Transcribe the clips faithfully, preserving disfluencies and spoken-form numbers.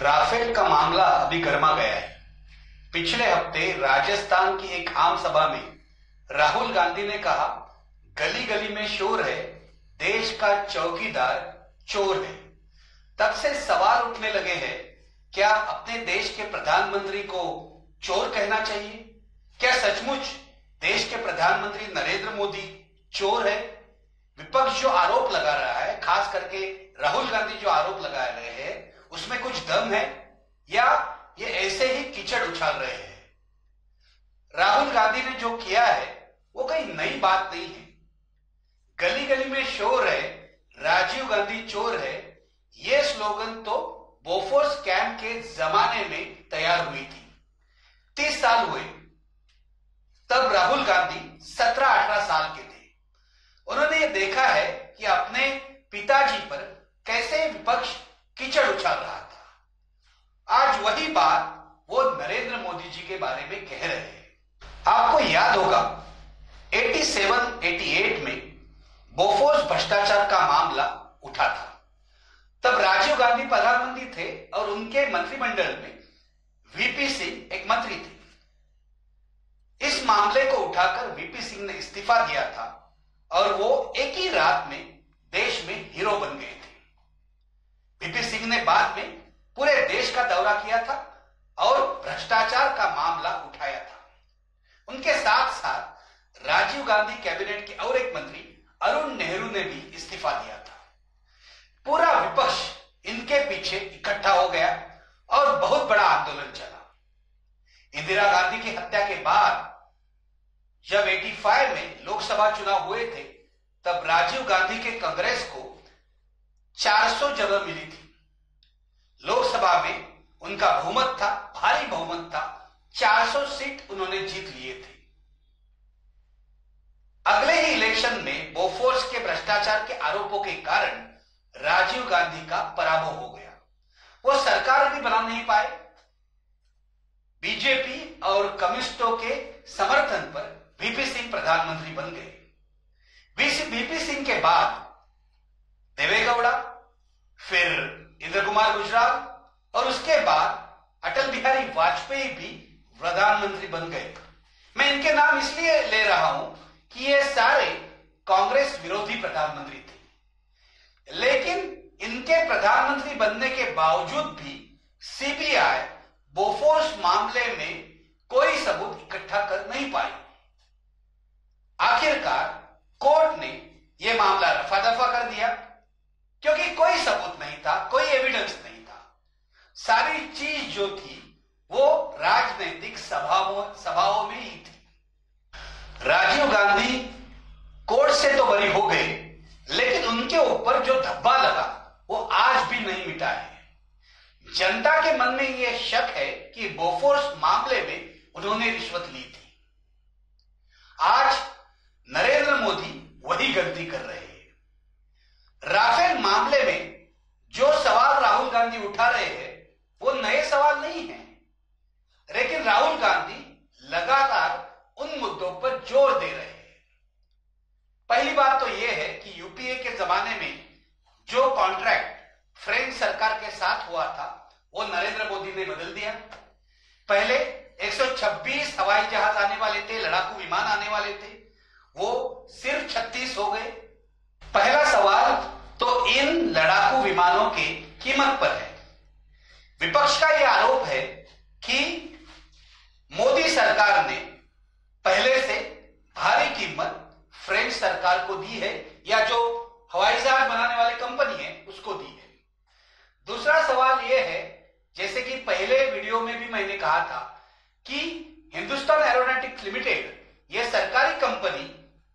Rafale का मामला अभी गर्मा गया है। पिछले हफ्ते राजस्थान की एक आम सभा में राहुल गांधी ने कहा, गली गली में शोर है, देश का चौकीदार चोर है। तब से सवाल उठने लगे हैं, क्या अपने देश के प्रधानमंत्री को चोर कहना चाहिए? क्या सचमुच देश के प्रधानमंत्री नरेंद्र मोदी चोर है? विपक्ष जो आरोप लगा रहा है, खास करके राहुल गांधी जो आरोप लगा रहे हैं, उसमें कुछ दम है या ये ऐसे ही कीचड़ उछाल रहे हैं? राहुल गांधी ने जो किया है वो कोई नई बात नहीं है। गली गली में शोर है, राजीव गांधी चोर है, ये स्लोगन तो बोफोर्स कैंप के जमाने में तैयार हुई थी। तीस साल हुए तब राहुल गांधी सत्रह अठारह साल के थे। उन्होंने ये देखा है कि अपने पिताजी पर कैसे विपक्ष कीचड़ उछाल रहा था। आज वही बात वो नरेंद्र मोदी जी के बारे में कह रहे हैं। आपको याद होगा सत्तासी अट्ठासी में बोफोर्स भ्रष्टाचार का मामला उठा था। तब राजीव गांधी प्रधानमंत्री थे और उनके मंत्रिमंडल में वीपी सिंह एक मंत्री थे। इस मामले को उठाकर वीपी सिंह ने इस्तीफा दिया था और वो एक ही रात में देश में हीरो बन गए थे। वीपी सिंह ने बाद में पूरे देश का दौरा किया था और भ्रष्टाचार का मामला उठाया था। उनके साथ साथ राजीव गांधी कैबिनेट के और एक मंत्री अरुण नेहरू ने भी इस्तीफा दिया था। पूरा विपक्ष इनके पीछे इकट्ठा हो गया और बहुत बड़ा आंदोलन चला। इंदिरा गांधी की हत्या के बाद जब पचासी में लोकसभा चुनाव हुए थे, तब राजीव गांधी के कांग्रेस को चार सौ जगह मिली थी। लोकसभा में उनका बहुमत था, भारी बहुमत था, चार सौ सीट उन्होंने जीत लिए थे। अगले ही इलेक्शन में बोफोर्स के भ्रष्टाचार के आरोपों के कारण राजीव गांधी का पराभव हो गया। वो सरकार भी बना नहीं पाए। बीजेपी और कम्युनिस्टों के समर्थन पर वीपी सिंह प्रधानमंत्री बन गए। वीपी सिंह के बाद देवेगौड़ा, फिर इंद्र कुमार गुजराल और उसके बाद अटल बिहारी वाजपेयी भी प्रधानमंत्री बन गए। मैं इनके नाम इसलिए ले रहा हूं कि ये सारे कांग्रेस विरोधी प्रधानमंत्री थे, लेकिन इनके प्रधानमंत्री बनने के बावजूद भी सीबीआई बोफोर्स मामले में कोई सबूत इकट्ठा कर नहीं पाई। आखिरकार कोर्ट ने यह मामला रफा दफा कर दिया क्योंकि कोई सबूत नहीं था, कोई एविडेंस नहीं था। सारी चीज जो थी वो राजनीतिक सभाओं सभाओं में ही थी। राजीव गांधी कोर्ट से तो बरी हो गए, लेकिन उनके ऊपर जो धब्बा लगा वो आज भी नहीं मिटा है। जनता के मन में यह शक है कि बोफोर्स मामले में उन्होंने रिश्वत ली थी। आज नरेंद्र मोदी वही गलती कर रहे हैं। राफेल मामले में जो सवाल राहुल गांधी उठा रहे हैं वो नए सवाल नहीं है, लेकिन राहुल गांधी लगातार उन मुद्दों पर जोर दे रहे हैं। पहली बात तो यह है कि यूपीए के जमाने में जो कॉन्ट्रैक्ट फ्रेंच सरकार के साथ हुआ था वो नरेंद्र मोदी ने बदल दिया। पहले एक सौ छब्बीस हवाई जहाज आने वाले थे, लड़ाकू विमान आने वाले थे, वो सिर्फ छत्तीस हो गए। पहला सवाल तो इन लड़ाकू विमानों की कीमत पर है। विपक्ष का यह आरोप है कि मोदी सरकार ने पहले से भारी कीमत फ्रेंच सरकार को दी है या जो हवाई जहाज बनाने वाली कंपनी है उसको दी है। दूसरा सवाल यह है, जैसे कि पहले वीडियो में भी मैंने कहा था कि हिंदुस्तान एरोनॉटिक्स लिमिटेड यह सरकारी कंपनी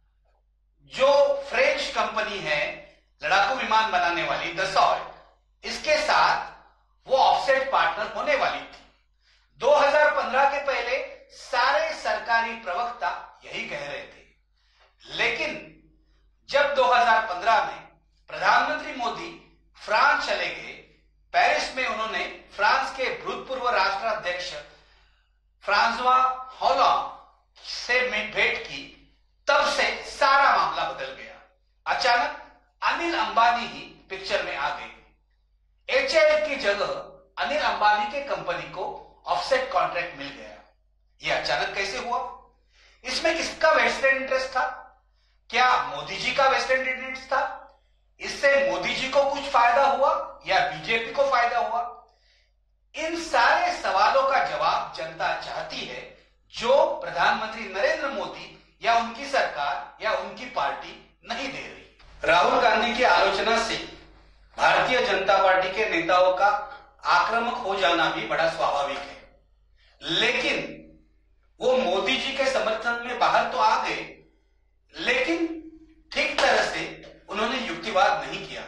जो फ्रेंच कंपनी है लड़ाकू विमान बनाने वाली दसॉल्ट, इसके साथ वो ऑफसेट पार्टनर होने वाली थी। दो हज़ार पंद्रह के पहले सारे सरकारी प्रवक्ता यही कह रहे थे, लेकिन जब दो हज़ार पंद्रह में प्रधानमंत्री मोदी फ्रांस चले गए, पेरिस में उन्होंने फ्रांस के भूतपूर्व राष्ट्राध्यक्ष फ्रांसवा होलांड से भेंट की, तब से सारा मामला बदल गया। अचानक अनिल अंबानी ही पिक्चर में आ गए। एचएएल की जगह अनिल अंबानी के कंपनी को ऑफसेट कॉन्ट्रैक्ट मिल गया। यह अचानक कैसे हुआ? इसमें किसका वेस्टेड इंटरेस्ट था? क्या मोदी जी का वेस्टेड इंटरेस्ट था? इससे मोदी जी को कुछ फायदा हुआ या बीजेपी को फायदा हुआ? इन सारे सवालों का जवाब जनता चाहती है, जो प्रधानमंत्री नरेंद्र मोदी या उनकी सरकार या उनकी पार्टी नहीं दे रही। राहुल गांधी की आलोचना से भारतीय जनता पार्टी के नेताओं का आक्रामक हो जाना भी बड़ा स्वाभाविक है, लेकिन वो मोदी जी के समर्थन में बाहर तो आ गए, लेकिन ठीक तरह से उन्होंने युक्तिवाद नहीं किया।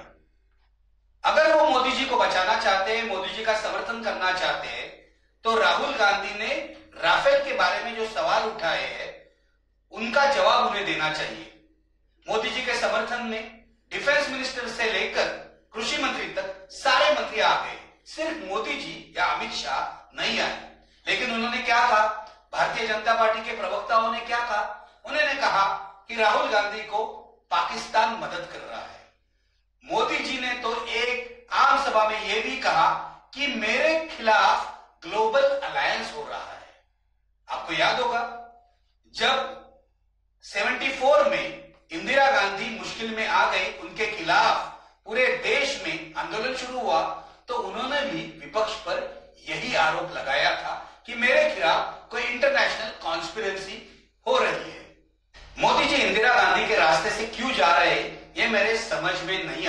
अगर वो मोदी जी को बचाना चाहते हैं, मोदी जी का समर्थन करना चाहते हैं, तो राहुल गांधी ने राफेल के बारे में जो सवाल उठाए हैं उनका जवाब उन्हें देना चाहिए। मोदी जी के समर्थन में डिफेंस मिनिस्टर से लेकर कृषि मंत्री तक सारे मंत्री आ गए, सिर्फ मोदी जी या अमित शाह नहीं आए। लेकिन उन्होंने क्या कहा? भारतीय जनता पार्टी के प्रवक्ताओं ने क्या कहा? उन्होंने कहा कि राहुल गांधी को पाकिस्तान मदद कर रहा है। मोदी जी ने तो एक आम सभा में यह भी कहा कि मेरे खिलाफ ग्लोबल अलायंस हो रहा है। आपको याद होगा जब चौहत्तर में इंदिरा गांधी मुश्किल में आ गई, उनके खिलाफ पूरे देश में आंदोलन शुरू हुआ, तो उन्होंने भी विपक्ष पर यही आरोप लगाया था कि मेरे खिलाफ कोई इंटरनेशनल कॉन्स्पिरेसी हो रही है। मोदी जी इंदिरा गांधी के रास्ते से क्यों जा रहे हैं, ये मेरे समझ में नहीं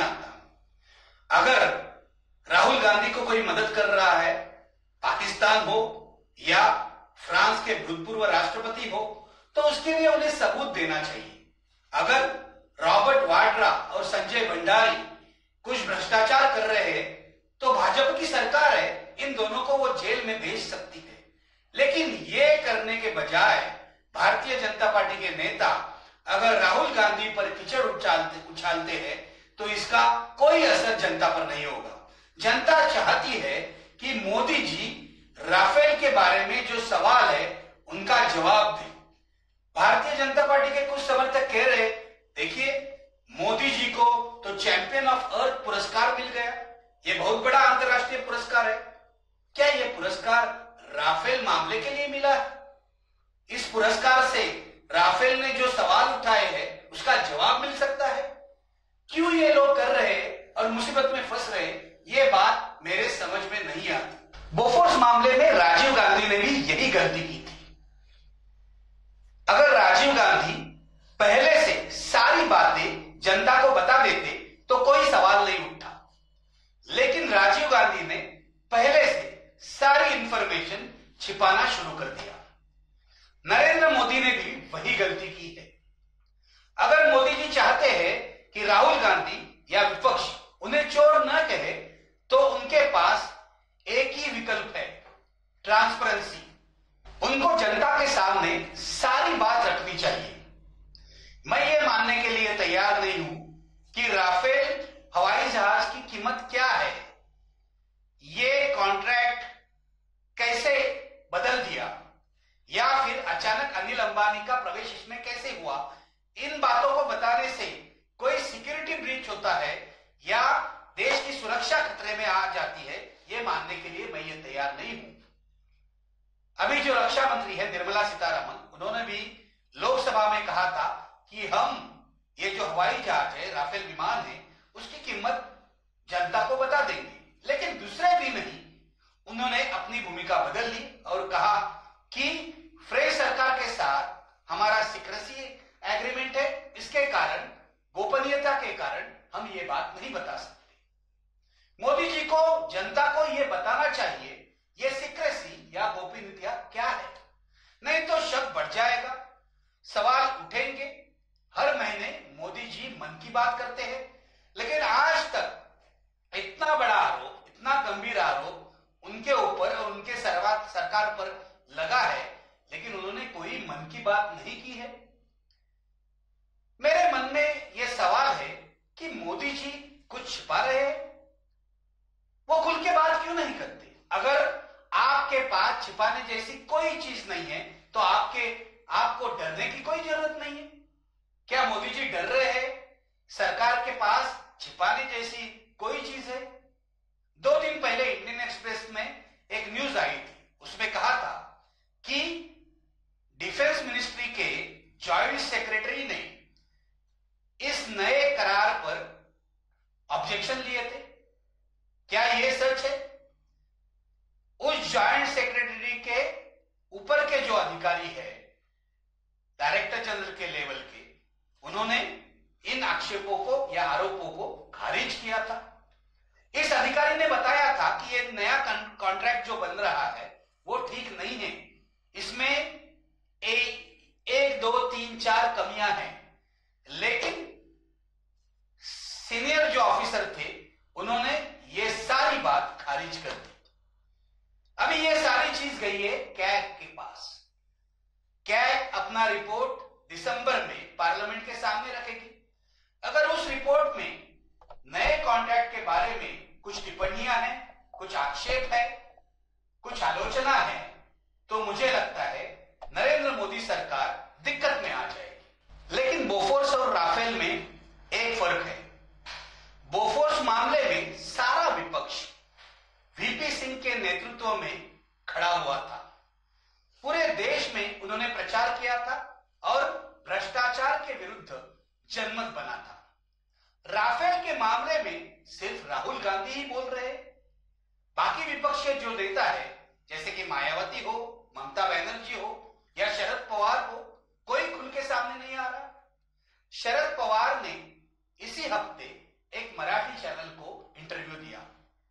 आता। अगर राहुल गांधी को कोई मदद कर रहा है, पाकिस्तान हो या फ्रांस के भूतपूर्व राष्ट्रपति हो, तो उसके लिए उन्हें सबूत देना चाहिए। अगर रॉबर्ट वाड्रा और संजय भंडारी कुछ भ्रष्टाचार कर रहे हैं, तो भाजपा की सरकार है, इन दोनों को वो जेल में भेज सकती है। लेकिन ये करने के बजाय भारतीय जनता पार्टी के नेता अगर राहुल गांधी पर कीचड़ उछालते उछालते हैं, तो इसका कोई असर जनता पर नहीं होगा। जनता चाहती है कि मोदी जी राफेल के बारे में जो सवाल है उनका जवाब दें। भारतीय जनता पार्टी के कुछ समर्थक कह रहे, देखिए मोदी जी को तो चैंपियन ऑफ अर्थ पुरस्कार मिल गया, ये बहुत बड़ा अंतर्राष्ट्रीय पुरस्कार है। क्या ये पुरस्कार राफेल मामले के लिए मिला है? इस पुरस्कार से राफेल ने जो सवाल उठाए हैं उसका जवाब मिल सकता है। क्यों ये लोग कर रहे हैं और मुसीबत में फंस रहे, ये बात मेरे समझ में नहीं आती। बोफोर्स मामले में राजीव गांधी ने भी यही गलती की थी। अगर राजीव गांधी पहले से सारी बातें जनता को बता देते तो कोई सवाल नहीं उठता, लेकिन राजीव गांधी ने पहले से सारी इंफॉर्मेशन छिपाना शुरू कर दिया। नरेंद्र मोदी ने भी वही गलती की है। अगर मोदी जी चाहते हैं कि राहुल गांधी या विपक्ष उन्हें चोर न कहे, तो उनके पास एक ही विकल्प है, ट्रांसपेरेंसी। उनको जनता के सामने सारी बात रखनी चाहिए। मैं ये मानने के लिए तैयार नहीं हूं कि राफेल हवाई जहाज की कीमत क्या है, ये कॉन्ट्रैक्ट कैसे बदल दिया, या फिर अचानक अनिल अंबानी का प्रवेश इसमें कैसे हुआ। इन बातों को बताने से कोई सिक्योरिटी ब्रीच होता है या देश की सुरक्षा खतरे में आ जाती है, ये मानने के लिए मैं ये तैयार नहीं हूं। अभी जो रक्षा मंत्री है निर्मला सीतारमण, उन्होंने भी लोकसभा में कहा था कि हम ये जो हवाई जहाज है, राफेल विमान है, उसकी कीमत जनता को बता देंगे। लेकिन दूसरे दिन ही उन्होंने अपनी भूमिका बदल ली और कहा कि फ्रेंच सरकार के साथ हमारा सीक्रेसी एग्रीमेंट है, इसके कारण, गोपनीयता के कारण हम ये बात नहीं बता सकते। मोदी जी को जनता को ये बताना चाहिए ये सीक्रेसी या गोपनीयता क्या है, नहीं तो शक बढ़ जाएगा, सवाल उठेंगे। हर महीने मोदी जी मन की बात करते हैं, लेकिन आज तक इतना बड़ा आरोप, इतना गंभीर आरोप उनके ऊपर और उनके सरकार पर लगा है, लेकिन उन्होंने कोई मन की बात नहीं की है। मेरे मन में यह सवाल है कि मोदी जी कुछ छिपा रहे हैं, वो खुल के बात क्यों नहीं करते। अगर आपके पास छिपाने जैसी कोई चीज नहीं है, तो आपके आपको डरने की कोई जरूरत नहीं है। क्या मोदी जी डर रहे हैं? सरकार के पास छिपाने जैसी कोई चीज है? दो दिन पहले इंडियन एक्सप्रेस में उन्होंने ये सारी बात खारिज कर दी। अभी ये सारी चीज गई है कैग के पास। कैग अपना रिपोर्ट दिसंबर में पार्लियामेंट के सामने रखेगी। अगर उस रिपोर्ट में नए कॉन्ट्रैक्ट के बारे में कुछ टिप्पणियां हैं, कुछ आक्षेप है, कुछ आलोचना है, तो मुझे लगता है नरेंद्र मोदी सरकार दिक्कत में आ जाएगी। लेकिन बोफोर्स और राफेल में एक फर्क है। बोफोर्स मामले में सारा विपक्ष वीपी सिंह के नेतृत्व में खड़ा हुआ था। पूरे देश में उन्होंने प्रचार किया था और भ्रष्टाचार के विरुद्ध जनमत बना था। राफेल के मामले में सिर्फ राहुल गांधी ही बोल रहे, बाकी विपक्ष के जो नेता है जैसे कि मायावती हो, ममता बनर्जी हो या शरद पवार हो, कोई खुल के सामने नहीं आ रहा। शरद पवार ने इसी हफ्ते एक मराठी चैनल को इंटरव्यू दिया।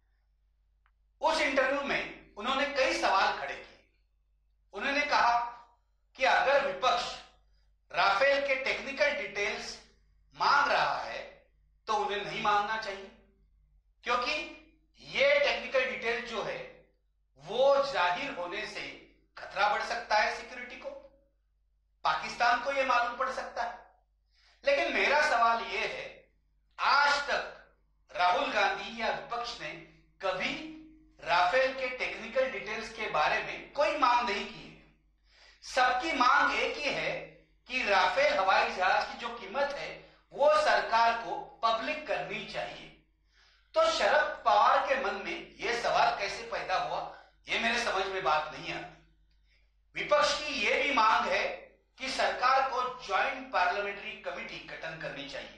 उस इंटरव्यू में उन्होंने कई सवाल खड़े किए। उन्होंने कहा कि अगर विपक्ष राफेल के टेक्निकल डिटेल्स मांग रहा है तो उन्हें नहीं मांगना चाहिए, क्योंकि ये टेक्निकल डिटेल जो है वो जाहिर होने से खतरा बढ़ सकता है सिक्योरिटी को, पाकिस्तान को यह मालूम पड़ सकता है। लेकिन मेरा सवाल यह है, आज तक राहुल गांधी या विपक्ष ने कभी राफेल के टेक्निकल डिटेल्स के बारे में कोई मांग नहीं की है। सबकी मांग एक ही है कि राफेल हवाई जहाज की जो कीमत है वो सरकार को पब्लिक करनी चाहिए। तो शरद पवार के मन में यह सवाल कैसे पैदा हुआ, यह मेरे समझ में बात नहीं आती। विपक्ष की यह भी मांग है कि सरकार को ज्वाइंट पार्लियामेंट्री कमेटी गठन करनी चाहिए।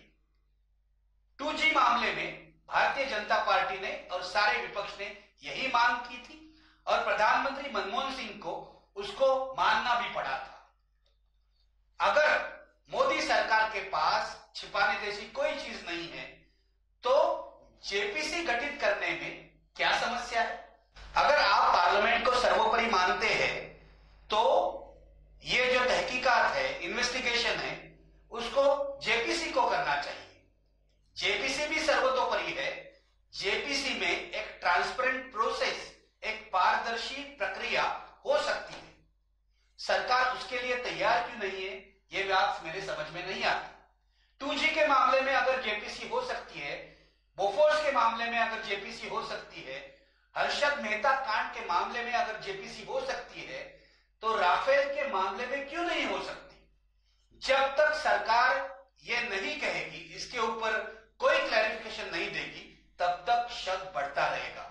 टू जी मामले में भारतीय जनता पार्टी ने और सारे विपक्ष ने यही मांग की थी और प्रधानमंत्री मनमोहन सिंह को उसको मानना भी पड़ा था। अगर मोदी सरकार के पास छिपाने जैसी कोई चीज नहीं है तो जेपीसी गठित करने में क्या समस्या है? अगर आप पार्लियामेंट को सर्वोपरि मानते हैं तो ये जो तहकीकात है, इन्वेस्टिगेशन है, उसको जेपीसी को करना चाहिए। जेपीसी भी सर्वतोपरि है। जेपीसी में एक ट्रांसपेरेंट प्रोसेस, एक पारदर्शी प्रक्रिया हो सकती है। सरकार उसके लिए तैयार क्यों नहीं है, ये बात मेरे समझ में नहीं आती। टू जी के मामले में अगर जेपीसी हो सकती है, बोफोर्स के मामले में अगर जेपीसी हो सकती है, हर्षद मेहता कांड के मामले में अगर जेपीसी हो सकती है, तो राफेल के मामले में क्यों नहीं हो सकती? जब तक सरकार यह नहीं कहेगी, इसके ऊपर कोई क्लैरिफिकेशन नहीं देगी, तब तक शक बढ़ता रहेगा।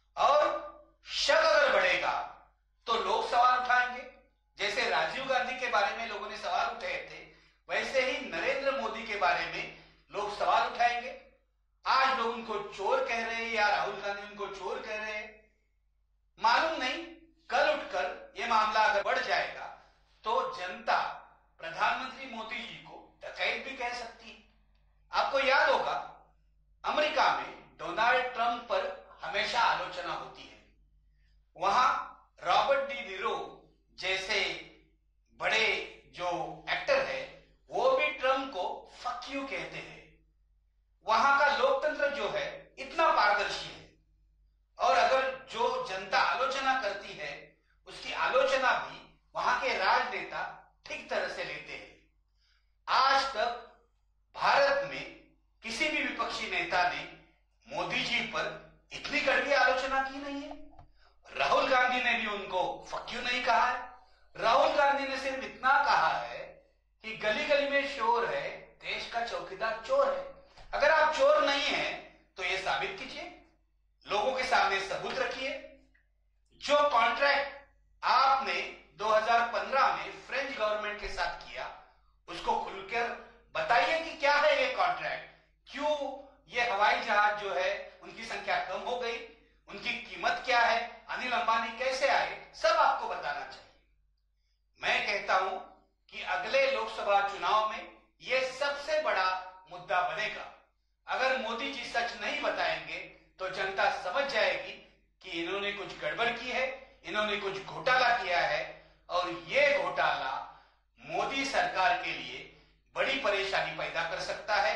और शक अगर बढ़ेगा तो लोग सवाल उठाएंगे। जैसे राजीव गांधी के बारे में लोगों ने सवाल उठाए थे, वैसे ही नरेंद्र मोदी के बारे में लोग सवाल उठाएंगे। आज लोग उनको चोर कह रहे हैं या राहुल गांधी उनको चोर कह रहे हैं, मालूम नहीं। कल उठकर यह मामला अगर बढ़ जाएगा तो जनता प्रधानमंत्री मोदी जी को डकैत भी कह सकती है। आपको याद होगा अमेरिका में डोनाल्ड ट्रंप पर हमेशा आलोचना होती है। वहां रॉबर्ट डी निरो जैसे बड़े जो एक्टर है वो भी ट्रंप को फक यू कहते हैं। वहां का लोकतंत्र जो है इतना पारदर्शी है और अगर जो जनता आलोचना करती है उसकी आलोचना भी वहां के राजनेता ठीक तरह से लेते हैं। आज तक भारत में किसी भी विपक्षी नेता ने मोदी जी पर इतनी कड़वी आलोचना की नहीं है। राहुल गांधी ने भी उनको फक यू नहीं कहा है। राहुल गांधी ने सिर्फ इतना कहा है कि गली गली में शोर है, देश का चौकीदार चोर है। अगर आप चोर नहीं हैं तो यह साबित कीजिए, लोगों के सामने सबूत रखिए। जो कॉन्ट्रैक्ट आपने दो हज़ार पंद्रह में फ्रेंच गवर्नमेंट के साथ किया उसको खुलकर बताइए कि क्या है ये कॉन्ट्रैक्ट, क्यों ये हवाई जहाज जो है उनकी संख्या कम हो गई, उनकी कीमत क्या है, अनिल अंबानी कैसे आए, सब आपको बताना चाहिए। मैं कहता हूं कि अगले लोकसभा चुनाव में यह सबसे बड़ा मुद्दा बनेगा। अगर मोदी जी सच नहीं बताएंगे तो जनता समझ जाएगी कि इन्होंने कुछ गड़बड़ की है, इन्होंने कुछ घोटाला किया है और यह घोटाला मोदी सरकार के लिए बड़ी परेशानी पैदा कर सकता है।